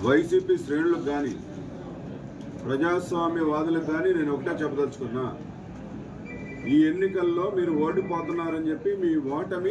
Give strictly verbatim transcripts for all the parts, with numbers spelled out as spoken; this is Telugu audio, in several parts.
వైసీపీ శ్రేణులకు కానీ ప్రజాస్వామ్యవాదులకు కానీ నేను ఒకటే చెప్పదలుచుకున్నా, ఈ ఎన్నికల్లో మీరు ఓడిపోతున్నారని చెప్పి మీ ఓటమి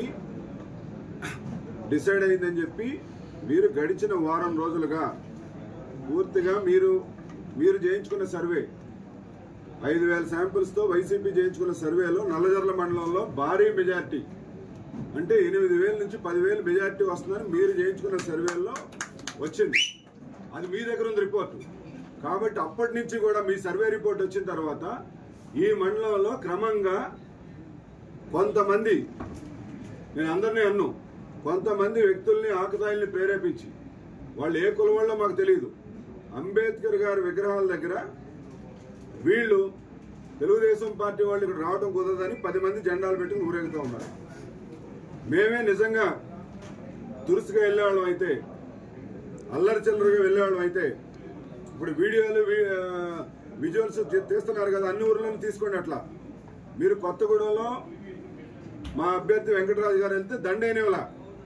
డిసైడ్ అయిందని చెప్పి మీరు గడిచిన వారం రోజులుగా పూర్తిగా మీరు మీరు చేయించుకున్న సర్వే ఐదు వేల శాంపిల్స్తో వైసీపీ చేయించుకున్న సర్వేలో నల్లజర్ల మండలంలో భారీ మెజార్టీ అంటే ఎనిమిది వేల నుంచి పదివేల మెజార్టీ వస్తుందని మీరు చేయించుకున్న సర్వేలో వచ్చింది. అది మీ దగ్గర ఉంది రిపోర్టు. కాబట్టి అప్పటి నుంచి కూడా మీ సర్వే రిపోర్ట్ వచ్చిన తర్వాత ఈ మండలంలో క్రమంగా కొంతమంది, నేను అందరినీ అన్ను, కొంతమంది వ్యక్తుల్ని ఆకతాయిల్ని ప్రేరేపించి, వాళ్ళు ఏ కులం వాళ్ళో మాకు తెలియదు, అంబేద్కర్ గారి విగ్రహాల దగ్గర వీళ్ళు తెలుగుదేశం పార్టీ వాళ్ళు ఇక్కడ రావడం కుదరదని పది మంది జెండాలు పెట్టుకుని ఊరేగుతూ ఉన్నారు. మేమే నిజంగా దురుసుగా వెళ్ళేవాళ్ళం అయితే, అల్లరి చిల్లరగా వెళ్ళేవాళ్ళం అయితే, ఇప్పుడు వీడియోలు విజువల్స్ తీస్తున్నారు కదా, అన్ని ఊర్లను తీసుకోండి. అట్లా మీరు కొత్తగూడెంలో మా అభ్యర్థి వెంకటరాజు గారు వెళ్తే దండైనవలా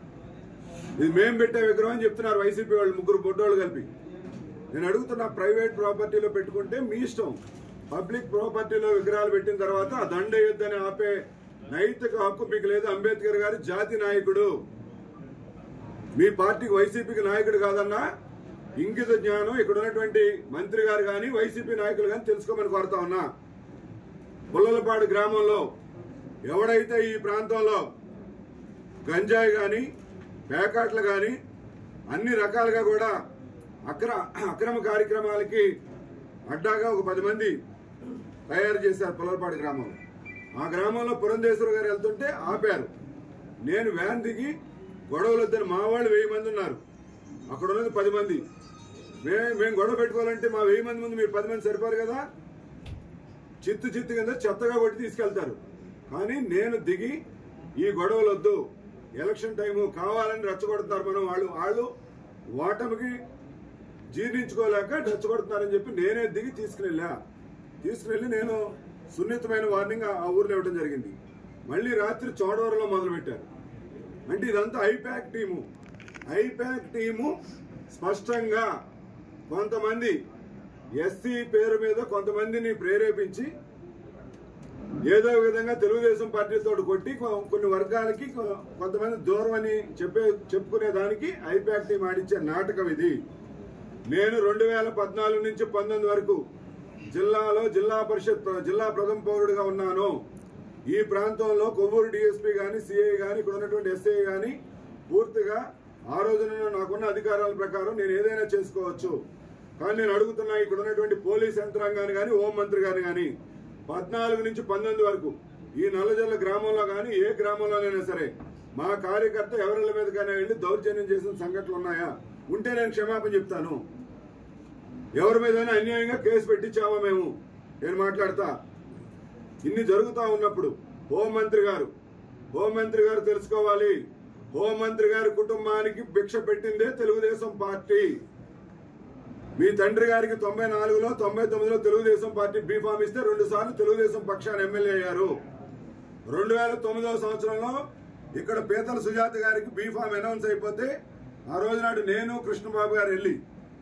ఇది మేం పెట్టే విగ్రహం అని చెప్తున్నారు వైసీపీ వాళ్ళు, ముగ్గురు బొడ్డోళ్ళు కలిపి. నేను అడుగుతున్నా, ప్రైవేట్ ప్రాపర్టీలో పెట్టుకుంటే మీ ఇష్టం, పబ్లిక్ ప్రాపర్టీలో విగ్రహాలు పెట్టిన తర్వాత ఆ దండ యుద్ధాన్ని ఆపే నైతిక హక్కు మీకు లేదు. అంబేద్కర్ గారు జాతి నాయకుడు, మీ పార్టీకి వైసీపీకి నాయకుడు కాదన్నా ఇంగిత జ్ఞానం ఇక్కడ ఉన్నటువంటి మంత్రి గారు కానీ వైసీపీ నాయకులు కానీ తెలుసుకోమని కోరుతా ఉన్నా. పుల్లలపాడు గ్రామంలో ఎవడైతే ఈ ప్రాంతంలో గంజాయి కానీ పేకాట్లు కానీ అన్ని రకాలుగా కూడా అక్ర అక్రమ కార్యక్రమాలకి అడ్డాగా ఒక పది మంది తయారు చేశారు పుల్లలపాడు గ్రామంలో. ఆ గ్రామంలో పురంధేశ్వర గారు వెళ్తుంటే ఆపారు. నేను వ్యాన్ దిగి గొడవలు వద్దని, మా వాళ్ళు వెయ్యి మంది ఉన్నారు, అక్కడ ఉన్నది పది మంది. మేము మేము గొడవ పెట్టుకోవాలంటే మా వెయ్యి మంది ముందు మీరు పది మంది సరిపోరు కదా, చిత్తు చిత్తు కింద చెత్తగా కొట్టి తీసుకెళ్తారు. కానీ నేను దిగి ఈ గొడవలు వద్దు, ఎలక్షన్ టైము కావాలని రెచ్చగొడుతున్నారు మనం, వాళ్ళు వాళ్ళు ఓటమికి జీర్ణించుకోలేక రెచ్చగొడుతున్నారని చెప్పి నేనే దిగి తీసుకుని తీసుకువెళ్ళి నేను సున్నితమైన వార్నింగ్ ఆ ఊర్లో ఇవ్వడం జరిగింది. మళ్ళీ రాత్రి చోడవరంలో మొదలు పెట్టారు. అంటే ఇదంతా ఐపాక్ టీము. ఐపాక్ టీము స్పష్టంగా కొంతమంది ఎస్సీ పేరు మీద కొంతమందిని ప్రేరేపించి ఏదో విధంగా తెలుగుదేశం పార్టీతో కొట్టి కొన్ని వర్గాలకి కొంతమంది దూరం అని చెప్పే చెప్పుకునే దానికి ఐపాక్ టీం ఆడించే నాటకం ఇది. నేను రెండు వేల పద్నాలుగు నుంచి పంతొమ్మిది వరకు జిల్లాలో జిల్లా పరిషత్ జిల్లా ప్రథమ పౌరుడిగా ఉన్నాను. ఈ ప్రాంతంలో కొవ్వూరు డిఎస్పీ గాని సిఐ గాని ఇక్కడ ఉన్నటువంటి ఎస్ఐ గాని పూర్తిగా ఆ రోజున నాకున్న అధికారాల ప్రకారం నేను ఏదైనా చేసుకోవచ్చు. కానీ నేను అడుగుతున్నా, ఇక్కడ ఉన్నటువంటి పోలీస్ యంత్రాంగాన్ని గాని హోం మంత్రి గాని గాని పద్నాలుగు నుంచి పంతొమ్మిది వరకు ఈ నల్లజల్ల గ్రామంలో గాని ఏ గ్రామంలోనైనా సరే మా కార్యకర్త ఎవరిళ్ళ మీదకైనా వెళ్లి దౌర్జన్యం చేసిన సంఘటనలు ఉన్నాయా? ఉంటే నేను క్షమాపణ చెప్తాను. ఎవరి మీదైనా అన్యాయంగా కేసు పెట్టించామా మేము? నేను మాట్లాడతా. ఇన్ని జరుగుతా ఉన్నప్పుడు హోంమంత్రి గారు హోంమంత్రి గారు తెలుసుకోవాలి, హోంమంత్రి గారి కుటుంబానికి భిక్ష పెట్టిందే తెలుగుదేశం పార్టీ. మీ తండ్రి గారికి తొంభై నాలుగులో తొంభై తొమ్మిదిలో తెలుగుదేశం పార్టీ బీఫామ్ ఇస్తే రెండు సార్లు తెలుగుదేశం పక్షాన్ని ఎమ్మెల్యే అయ్యారు. రెండు వేల తొమ్మిదవ సంవత్సరంలో ఇక్కడ పీతల సుజాత గారికి బీఫామ్ అనౌన్స్ అయిపోతే ఆ రోజు నాడు నేను కృష్ణబాబు గారు వెళ్ళి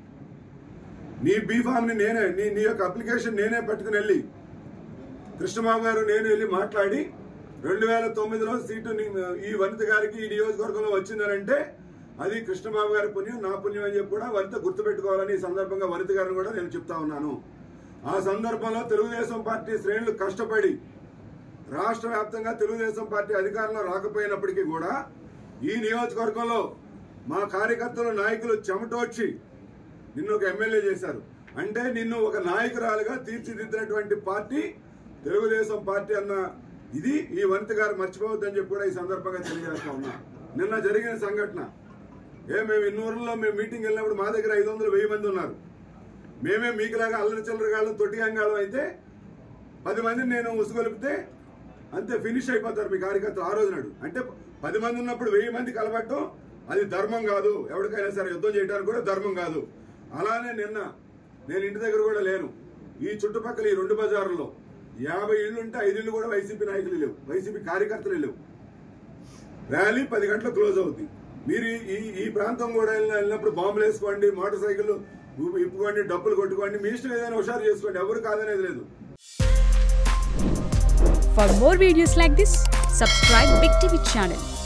నీ బీఫామ్ ని నేనే నీ నీ యొక్క అప్లికేషన్ నేనే పట్టుకుని వెళ్ళి కృష్ణబాబు గారు నేను వెళ్ళి మాట్లాడి రెండు వేల తొమ్మిదిలో సీటు ఈ వనిత గారికి ఈ నియోజకవర్గంలో వచ్చిందనంటే అది కృష్ణబాబు గారి పుణ్యం, నా పుణ్యం అని చెప్పి కూడా వనిత గుర్తుపెట్టుకోవాలని ఈ సందర్భంగా వనిత గారిని కూడా నేను చెప్తా ఉన్నాను. ఆ సందర్భంలో తెలుగుదేశం పార్టీ శ్రేణులు కష్టపడి రాష్ట్ర వ్యాప్తంగా తెలుగుదేశం పార్టీ అధికారంలో రాకపోయినప్పటికీ కూడా ఈ నియోజకవర్గంలో మా కార్యకర్తలు నాయకులు చెమటోడ్చి నిన్ను ఒక ఎమ్మెల్యే చేశారు. అంటే నిన్ను ఒక నాయకురాలుగా తీర్చిదిద్దినటువంటి పార్టీ తెలుగుదేశం పార్టీ అన్న ఇది ఈ వనిత గారు మర్చిపోవద్దని చెప్పి కూడా ఈ సందర్భంగా తెలియజేస్తా ఉన్నా. నిన్న జరిగిన సంఘటన ఏ మేము ఇన్నూరులో మేము మీటింగ్ వెళ్ళినప్పుడు మా దగ్గర ఐదు వందలు వెయ్యి మంది ఉన్నారు. మేమే మీకులాగా అల్లరి చిల్లరగాళ్ళం తొట్టి అంగాళం అయితే పది మందిని నేను ఉసుగొలిపితే అంతే ఫినిష్ అయిపోతారు మీ కార్యకర్తలు ఆ రోజు నాడు. అంటే పది మంది ఉన్నప్పుడు వెయ్యి మంది కలబట్టం అది ధర్మం కాదు, ఎవరికైనా సరే యుద్ధం చేయడానికి కూడా ధర్మం కాదు. అలానే నిన్న నేను ఇంటి దగ్గర కూడా లేను, ఈ చుట్టుపక్కల ఈ రెండు బజార్లలో యాభై ఇళ్లు ఉంటే ఐదు ఇళ్లు కూడా వైసీపీ నాయకులు లేవు, వైసీపీ కార్యకర్తలు లేవు. ర్యాలీ పది గంటలకు క్లోజ్ అవుతుంది. మీరు ఈ ఈ ప్రాంతం కూడా వెళ్ళినప్పుడు బాంబులు వేసుకోండి, మోటార్ సైకిల్ ఇప్పుకోండి, డబ్బులు కొట్టుకోండి, మీ ఇష్టం ఏదైనా హుషారు చేసుకోండి, ఎవరు కాదనేది లేదు. For more videos like this, subscribe Big T V channel.